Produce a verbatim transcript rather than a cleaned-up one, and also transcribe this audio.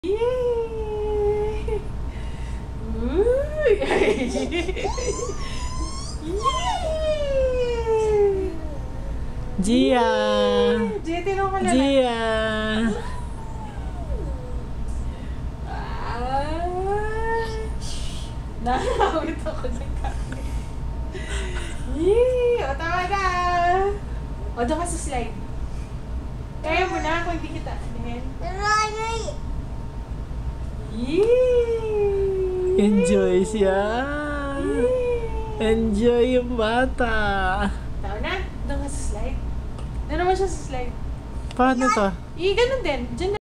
Yay! Uy! Gia! Gia, tinong ka na lang. Gia! Nakakawit ako sa kami. Yee! O, tama na! O, doon ka sa slide. Kaya mo na kung hindi kita. Ayan. Yee! Enjoy siya! Enjoy yung bata! Tama na? Doon ka sa slide. Doon naman siya sa slide. Paano to? Eh, ganun din. Diyan